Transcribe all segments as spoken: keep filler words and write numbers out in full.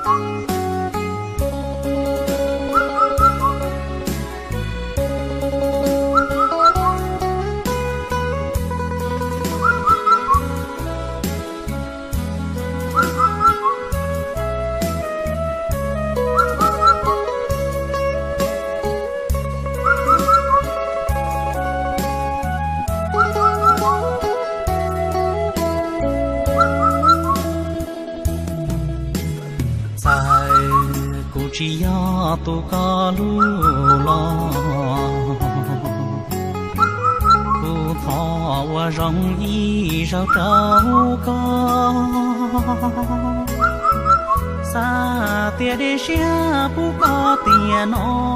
chỉ ya tu ca lu lo tu thọ và rong y rau trâu ca xa tia để xia bu ca tia nó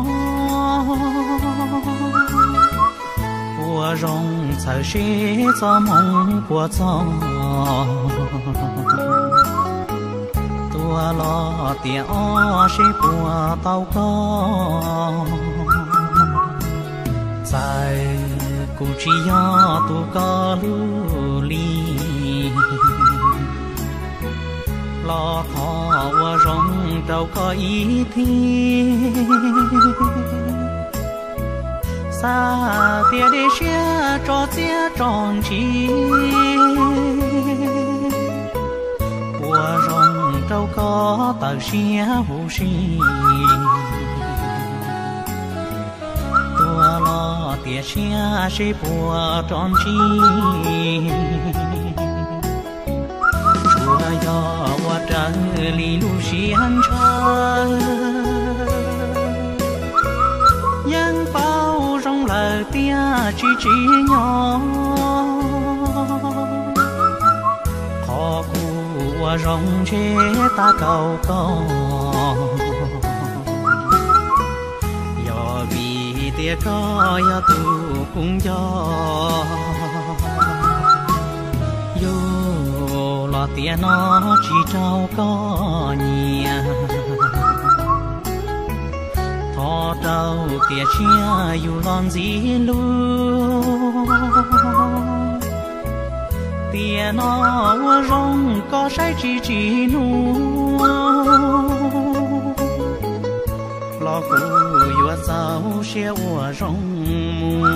của rong sợ xế cho mong của cho tua lo tia o sẽ của tàu con dài cụ chỉ yo tu có lưu ly lo thọ và rong đâu có ý thi xa tia để xe cho chia tròn chi của rong đâu có tờ xe vũ si tua lo tia xe sẽ bùa tròn chi chùa yo và trăng li lu xiên trời yang bao rong lời tia chỉ chỉ nhỏ khó của rong chế ta cầu con do vì tia có ya tu cũng do yo là tia nó chỉ trao có nhia thọ đâu tia chia yêu lon gì luôn tia nó rong có sai chỉ chỉ nu lo cu yêu sao xe của rong mu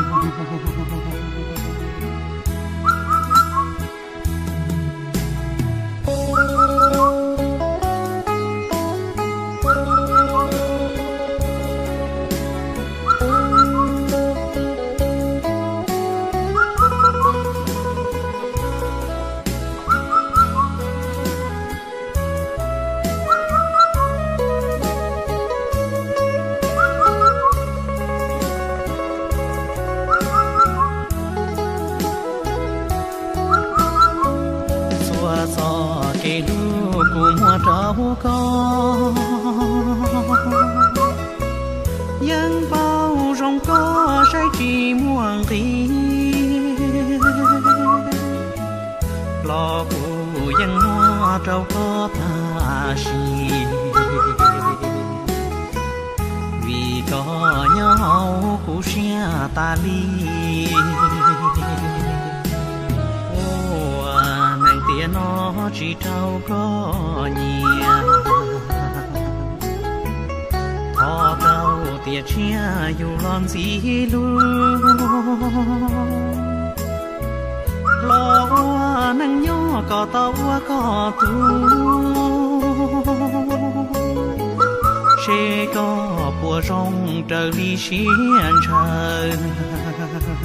gió cây đu của mùa trâu con dân bao rong có sai chỉ muôn tí lo của dân hoa trâu có tha si vì có nhau của xe ta ly tia nó chỉ trao có nhia thọ đâu tia chia yêu lon gì luôn lo nắng nhỏ có tàu có tu sẽ có bùa rong trời ly xiên trời